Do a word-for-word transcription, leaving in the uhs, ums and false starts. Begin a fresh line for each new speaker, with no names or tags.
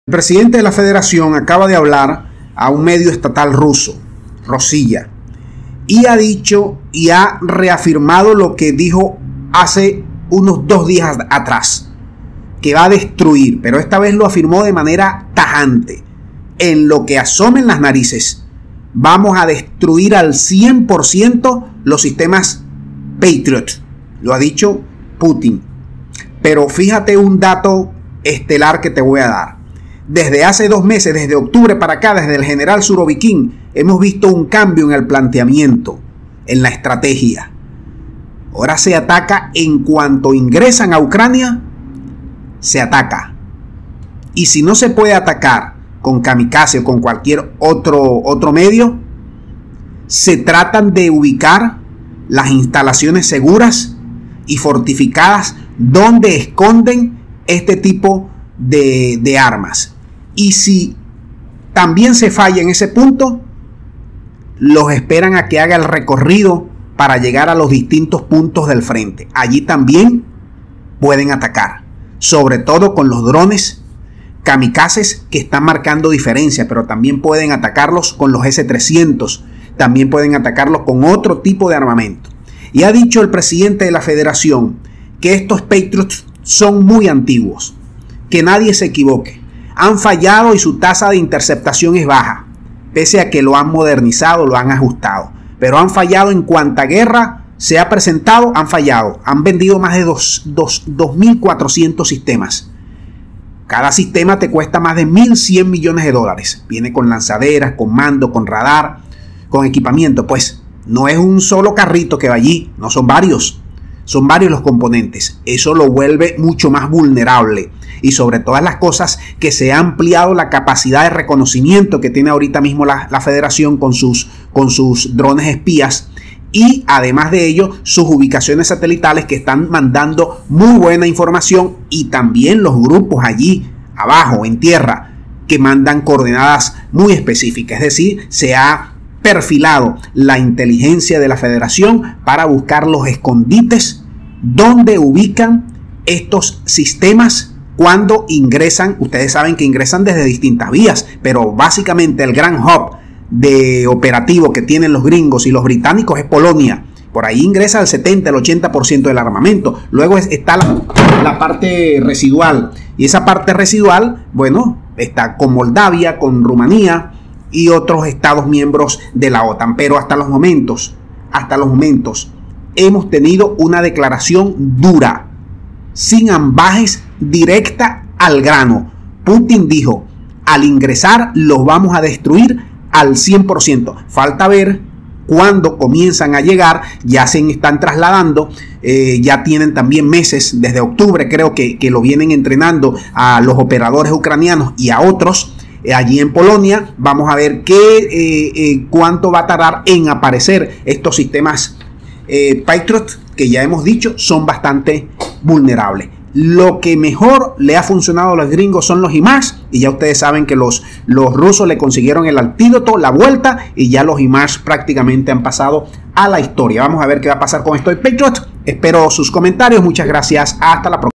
El presidente de la Federación acaba de hablar a un medio estatal ruso, Rossiya, y ha dicho y ha reafirmado lo que dijo hace unos dos días atrás, que va a destruir, pero esta vez lo afirmó de manera tajante. En lo que asomen las narices, vamos a destruir al cien por ciento los sistemas Patriot, lo ha dicho Putin. Pero fíjate un dato estelar que te voy a dar. Desde hace dos meses, desde octubre para acá, desde el general Surovikin, hemos visto un cambio en el planteamiento, en la estrategia. Ahora se ataca en cuanto ingresan a Ucrania, se ataca. Y si no se puede atacar con kamikaze o con cualquier otro, otro medio, se tratan de ubicar las instalaciones seguras y fortificadas donde esconden este tipo de, de armas. Y si también se falla en ese punto, los esperan a que haga el recorrido para llegar a los distintos puntos del frente. Allí también pueden atacar, sobre todo con los drones kamikazes que están marcando diferencia, pero también pueden atacarlos con los ese trescientos, también pueden atacarlos con otro tipo de armamento. Y ha dicho el presidente de la Federación que estos Patriots son muy antiguos, que nadie se equivoque. Han fallado y su tasa de interceptación es baja, pese a que lo han modernizado, lo han ajustado. Pero han fallado en cuanta guerra se ha presentado, han fallado. Han vendido más de dos mil cuatrocientos sistemas. Cada sistema te cuesta más de mil cien millones de dólares. Viene con lanzaderas, con mando, con radar, con equipamiento. Pues no es un solo carrito que va allí, no son varios. Son varios los componentes. Eso lo vuelve mucho más vulnerable. Y sobre todas las cosas, que se ha ampliado la capacidad de reconocimiento que tiene ahorita mismo la, la Federación con sus, con sus drones espías. Y además de ello, sus ubicaciones satelitales que están mandando muy buena información. Y también los grupos allí abajo, en tierra, que mandan coordenadas muy específicas. Es decir, se ha perfilado la inteligencia de la Federación para buscar los escondites donde ubican estos sistemas cuando ingresan. Ustedes saben que ingresan desde distintas vías, pero básicamente el gran hub de operativo que tienen los gringos y los británicos es Polonia. Por ahí ingresa el setenta, el ochenta por ciento del armamento. Luego está la, la parte residual, y esa parte residual, bueno, está con Moldavia, con Rumanía y otros estados miembros de la OTAN. Pero hasta los momentos, hasta los momentos, hemos tenido una declaración dura, sin ambajes, directa al grano. Putin dijo, al ingresar los vamos a destruir al cien por ciento. Falta ver cuándo comienzan a llegar. Ya se están trasladando, eh, ya tienen también meses, desde octubre creo que, que lo vienen entrenando a los operadores ucranianos y a otros. Allí en Polonia vamos a ver qué, eh, eh, cuánto va a tardar en aparecer estos sistemas eh, Patriot, que ya hemos dicho son bastante vulnerables. Lo que mejor le ha funcionado a los gringos son los HIMARS, y ya ustedes saben que los, los rusos le consiguieron el antídoto, la vuelta, y ya los HIMARS prácticamente han pasado a la historia. Vamos a ver qué va a pasar con esto de Patriot. Espero sus comentarios. Muchas gracias. Hasta la próxima.